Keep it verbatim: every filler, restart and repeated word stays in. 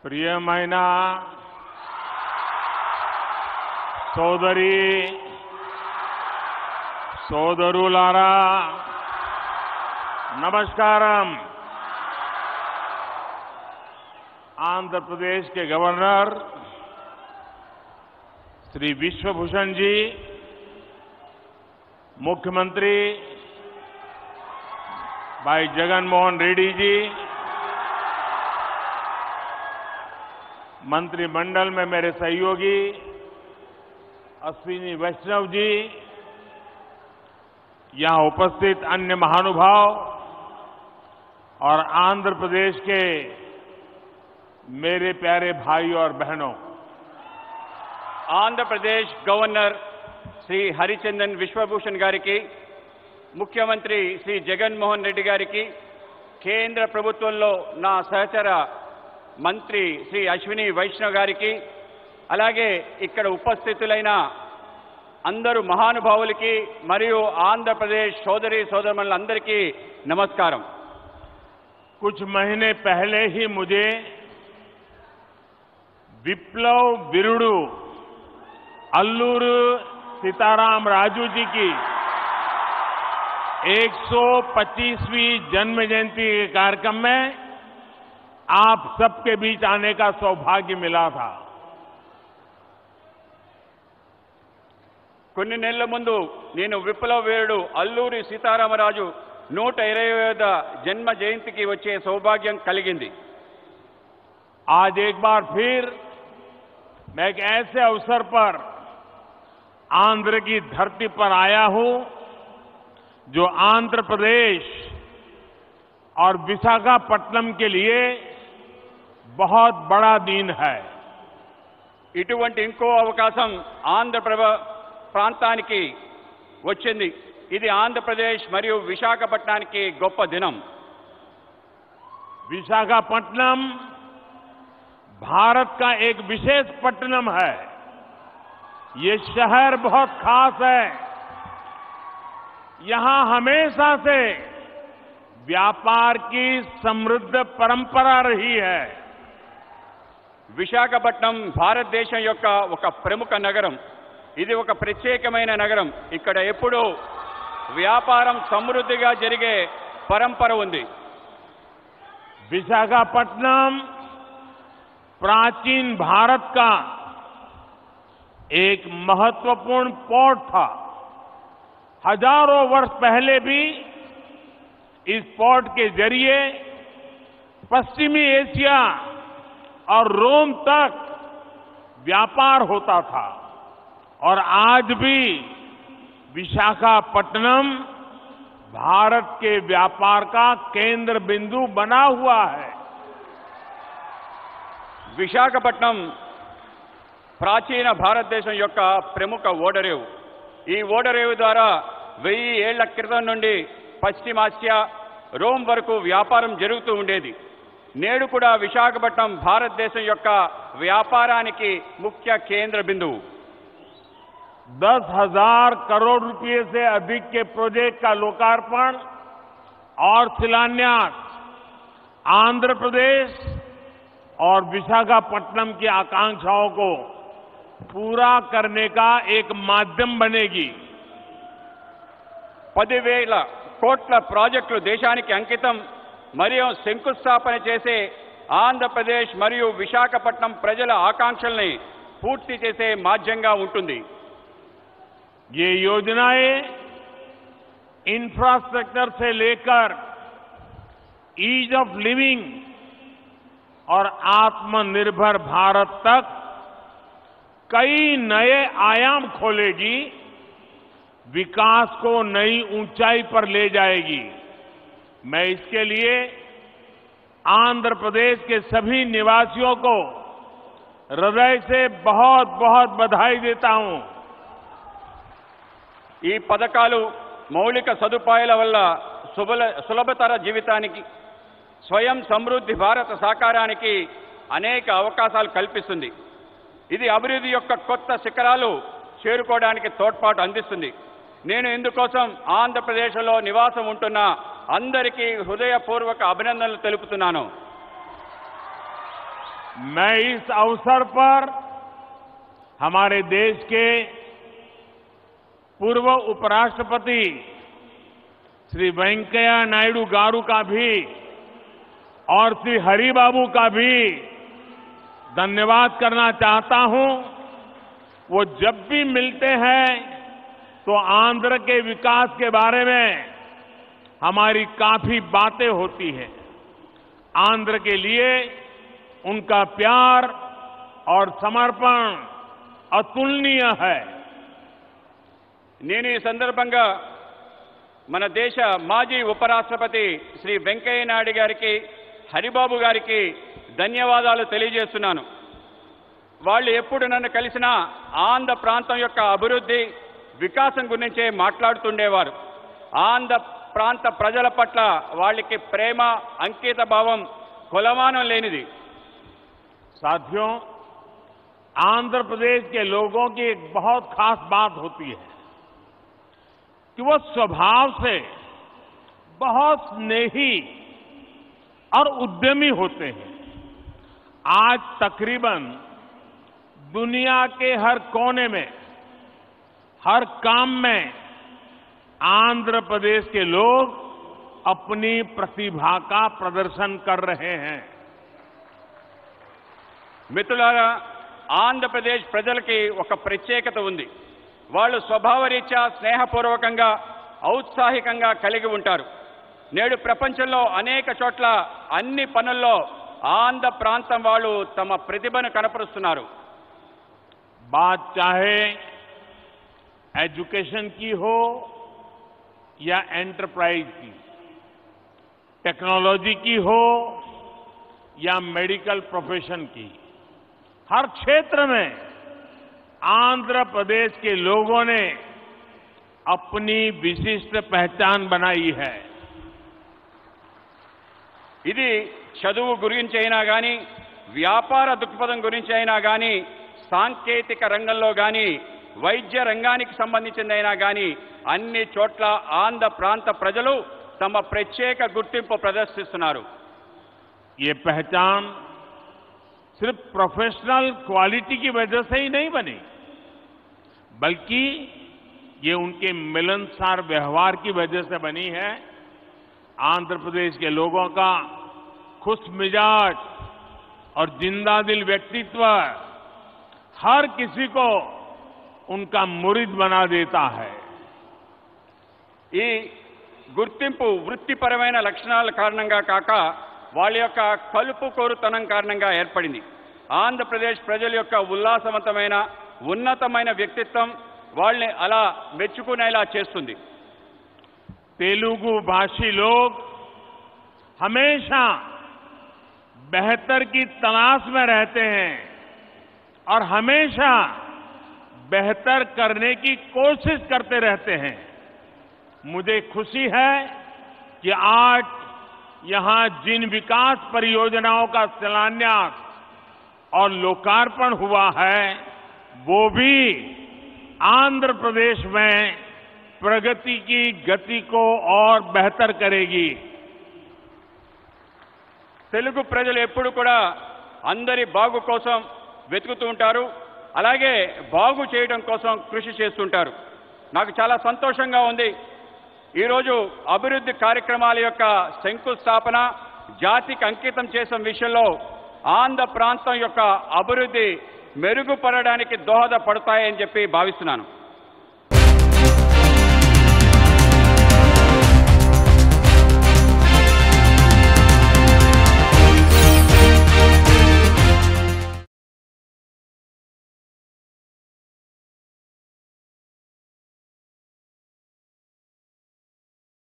ప్రియమైన సోదరి సోదరులారా नमस्कारम। आंध्र प्रदेश के गवर्नर श्री विश्वभूषण जी, मुख्यमंत्री भाई जगन मोहन रेड्डी जी, मंत्रिमंडल में मेरे सहयोगी अश्विनी वैष्णव जी, यहां उपस्थित अन्य महानुभाव और आंध्र प्रदेश के मेरे प्यारे भाई और बहनों, आंध्र प्रदेश गवर्नर श्री हरिचंदन विश्वभूषण गारी की, मुख्यमंत्री श्री जगन मोहन रेड्डी गारी की, केंद्र प्रभुत्వంలో నా సహచర మంత్రి శ్రీ అశ్విని వైష్ణవ్ గారికి, అలాగే ఇక్కడ ఉపస్థితులైన అందరూ మహానుభావులకి మరియు ఆంధ్రప్రదేశ్ సోదరి సోదరులందరికీ నమస్కారం। कुछ महीने पहले ही मुझे विप्लव वीरुडु अल्लूरी सीताराम राजू जी की एक सौ पच्चीसवीं जन्म जयंती के कार्यक्रम में आप सबके बीच आने का सौभाग्य मिला था। కొన్ని నెలల ముందు నేను విప్లవ వీరుడు అల్లూరి సీతారామరాజు నూట ఇరవైవ జన్మ జయంతికి వచ్చే సౌభాగ్యం కలిగింది। आज एक बार फिर मैं एक ऐसे अवसर पर आंध्र की धरती पर आया हूं जो आंध्र प्रदेश और विशाखापट्टनम के लिए बहुत बड़ा दिन है। ఇటువంటి ఇంకో అవకాశం ఆంధ్రప్రభ ప్రాంతానికి వచ్చింది। ఇది ఆంధ్రప్రదేశ్ మరియు విశాఖపట్నానికి గొప్ప దినం। विशाखापट्टनम भारत का एक विशेष पट्टनम है। ये शहर बहुत खास है। यहां हमेशा से व्यापार की समृद्ध परंपरा रही है। విశాఖపట్నం భారతదేశం యొక్క ఒక ప్రముఖ నగరం। ఇది ఒక ప్రత్యేకమైన నగరం। ఇక్కడ ఎప్పుడూ వ్యాపారం సమృద్ధిగా జరిగే పరంపర ఉంది। विशाखापट्टनम प्राचीन भारत का एक महत्वपूर्ण पोर्ट था। हजारों वर्ष पहले भी इस पोर्ट के जरिए पश्चिमी एशिया और रोम तक व्यापार होता था और आज भी विशाखापट्टनम भारत के व्यापार का केंद्र बिंदु बना हुआ है। విశాఖపట్నం ప్రాచీన భారతదేశం యొక్క ప్రముఖ ఓడరేవు। ఈ ఓడరేవు ద్వారా వెయ్యి ఏళ్ల క్రితం నుండి పశ్చిమాసియా, రోమ్ వరకు వ్యాపారం జరుగుతూ ఉండేది। నేడు కూడా విశాఖపట్నం భారతదేశం యొక్క వ్యాపారానికి ముఖ్య కేంద్ర బిందువు। दस हजार करोड़ रुपए से अधिक के प्रोजेक्ट का लोकार्पण और शिलान्यास आंध्र प्रदेश और विशाखापट्टनम की आकांक्षाओं को पूरा करने का एक माध्यम बनेगी। పదివేల కోట్ల ప్రాజెక్టులు దేశానికి అంకితం మరియు శంకుస్థాపన చేసే ఆంధ్రప్రదేశ్ మరియు విశాఖపట్నం ప్రజల ఆకాంక్షల్ని పూర్తి చేసే మాధ్యంగా ఉంటుంది। ये योजनाएं इंफ्रास्ट्रक्चर से लेकर ईज ऑफ लिविंग और आत्मनिर्भर भारत तक कई नए आयाम खोलेगी, विकास को नई ऊंचाई पर ले जाएगी। मैं इसके लिए आंध्र प्रदेश के सभी निवासियों को हृदय से बहुत बहुत बधाई देता हूं। ఈ పథకాలు మౌలిక సదుపాయాల వల్ల సులభతర జీవితానికి, స్వయం సమృద్ధి భారత సాకారానికి అనేక అవకాశాలు కల్పిస్తుంది। ఇది అభివృద్ధి యొక్క కొత్త శిఖరాలు చేరుకోవడానికి తోడ్పాటు అందిస్తుంది। నేను ఇందుకోసం ఆంధ్రప్రదేశ్లో నివాసం ఉంటున్న అందరికీ హృదయపూర్వక అభినందనలు తెలుపుతున్నాను। मैं इस अवसर पर हमारे देश के पूर्व उपराष्ट्रपति श्री वेंकैया नायडू गारू का भी और श्री हरिबाबू का भी धन्यवाद करना चाहता हूं। वो जब भी मिलते हैं तो आंध्र के विकास के बारे में हमारी काफी बातें होती हैं। आंध्र के लिए उनका प्यार और समर्पण अतुलनीय है। నేను ఈ సందర్భంగా మన దేశ మాజీ ఉపరాష్ట్రపతి శ్రీ వెంకయ్య నాయుడు గారికి హరిబాబు గారికి ధన్యవాదాలు తెలియజేస్తున్నాను. వాళ్ళు ఎప్పుడు నన్ను కలిసినా ఆంధ్ర ప్రాంతం యొక్క అభివృద్ధి వికాసం గురించే మాట్లాడుతుండేవారు. ఆంధ్ర ప్రాంత ప్రజల పట్ల వాళ్ళకి ప్రేమ అంకిత భావం కొలమానం లేనిది. साथियों, आंध्र प्रदेश के लोगों की एक बहुत खास बात होती है कि वो स्वभाव से बहुत स्नेही और उद्यमी होते हैं। आज तकरीबन दुनिया के हर कोने में, हर काम में आंध्र प्रदेश के लोग अपनी प्रतिभा का प्रदर्शन कर रहे हैं। మిత్రులారా, ఆంధ్రప్రదేశ్ ప్రజలకి ఒక ప్రత్యేకత ఉంది. వాళ్ళు స్వభావరీత్యా స్నేహపూర్వకంగా ఔత్సాహికంగా కలిగి ఉంటారు. నేడు ప్రపంచంలో అనేక చోట్ల అన్ని పనుల్లో ఆంధ్ర ప్రాంతం వాళ్ళు తమ ప్రతిభను కనపరుస్తున్నారు. बात चाहे एजुकेशन की हो या एंटरप्राइज की, टेक्नोलॉजी की हो या मेडिकल प्रोफेशन की, हर क्षेत्र में आंध्र प्रदेश के लोगों ने अपनी विशिष्ट पहचान बनाई है. ఇది చదువు గురించి అయినా కానీ, వ్యాపార దృక్పథం గురించి అయినా కానీ, సాంకేతిక రంగంలో కానీ, వైద్య రంగానికి సంబంధించిందైనా కానీ అన్ని చోట్ల ఆంధ్ర ప్రాంత ప్రజలు తమ ప్రత్యేక గుర్తింపు ప్రదర్శిస్తున్నారు. ये पहचान सिर्फ प्रोफेशनल क्वालिटी की वजह से ही नहीं बनी, बल्कि ये उनके मिलनसार व्यवहार की वजह से बनी है. आंध्र प्रदेश के लोगों का खुश मिजाज और जिंदादिल व्यक्तित्व हर किसी को उनका मुरीद बना देता है. ఈ గుర్తింపు వృత్తిపరమైన లక్షణాల కారణంగా కాక వాళ్ళ యొక్క కలుపు కోరుతనం కారణంగా ఏర్పడింది. ఆంధ్రప్రదేశ్ ప్రజల యొక్క ఉల్లాసవంతమైన ఉన్నతమైన వ్యక్తిత్వం వాళ్ళని అలా మెచ్చుకునేలా చేస్తుంది. तेलुगु भाषी लोग हमेशा बेहतर की तलाश में रहते हैं और हमेशा बेहतर करने की कोशिश करते रहते हैं. मुझे खुशी है कि आज यहां जिन विकास परियोजनाओं का शिलान्यास और लोकार्पण हुआ है वो भी आंध्र प्रदेश में प्रगति की गति को और बेहतर करेगी. తెలుగు ప్రజలు ఎప్పుడు కూడా అందరి బాగు కోసం వెతుకుతూ ఉంటారు. అలాగే బాగు చేయడం కోసం కృషి చేస్తుంటారు. నాకు చాలా సంతోషంగా ఉంది. ఈరోజు అభివృద్ధి కార్యక్రమాల యొక్క శంకుస్థాపన జాతికి అంకితం చేసిన విషయంలో ఆంధ్ర ప్రాంతం యొక్క అభివృద్ధి మెరుగుపడడానికి దోహదపడతాయని చెప్పి భావిస్తున్నాను.